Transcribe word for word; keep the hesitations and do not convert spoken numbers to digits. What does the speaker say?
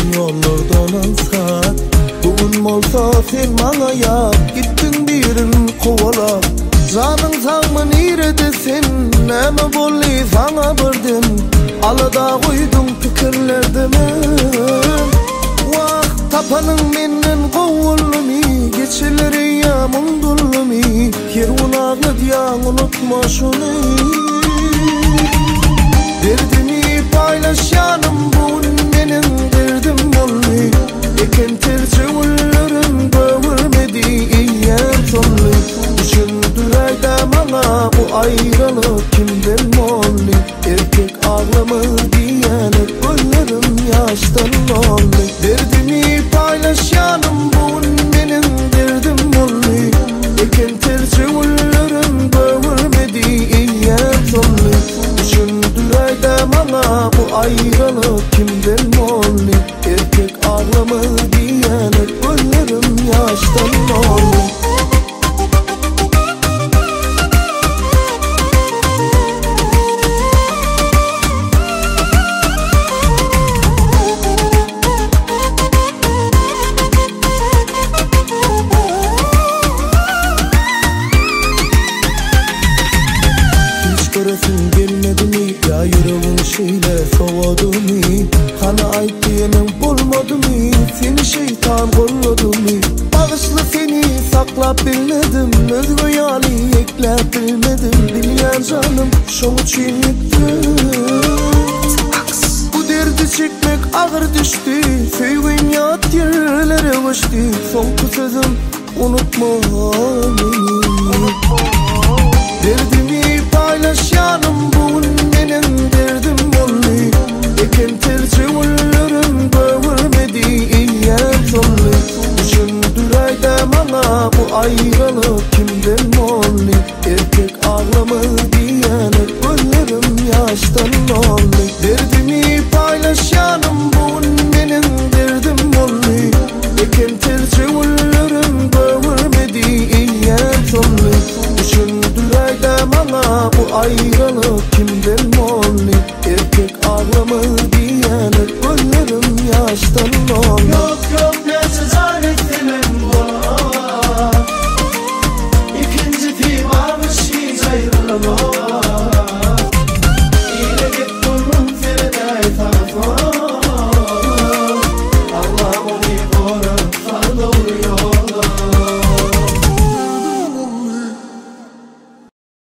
yollardan ansat. Bugün olsa sen bana yap, gittin birin kovala. Canın sağmı nirede sen, neme bolli sana birdim. Alada koydun fikirlerdeme. Vakt tapanın menden kovulmi, geçileri ya mundulmi. Yer unağlı diyan unutma şunu. Derdimi paylaş yanım, bugün benim derdim olmi. Eken tercih ullarım görmedi iyem sonlu. Düşündür ayda bana bu ayrılık kimden molli. Erkek ağlamı diyene gönlerim yaştan olli. Derdimi paylaş yanım, bugün benim derdim olli. Eken tercih ullarım görmedi iyem sonlu. Düşündür ayda bana bu ayrılık kimden molli. Erkek ağlamı diyene gönlerim yaştan olli. Göresin gelmedi mi ya, yüreğin şeyle soğudu mu? Kana ait diyenin bulmadı mı? Seni şeytan kolladı mı? Bağışlı seni saklap bilmedim, özgü yali eklep bilmedim. Bilyen canım şoğu çiğnettim. Bu derdi çekmek ağır düştü, sevgin yat yerlere uçtu. Son sözüm unutma beni. Derdimi paylaş yanım, bugün benim derdim olli. Eken tercih ullarım görmedi iyem sonlu. Düşündür ayda bana bu ayrılık kimden molli. Erkek ağlamı diyene gönlerim yaştan olli. Derdimi paylaş yanım, bugün benim derdim olli. Eken tercih ullarım görmedi iyem sonlu. Düşündür ayda bana bu ayrılık kimden molli. Erkek ağlamı diyene gönlerim yaştan olli.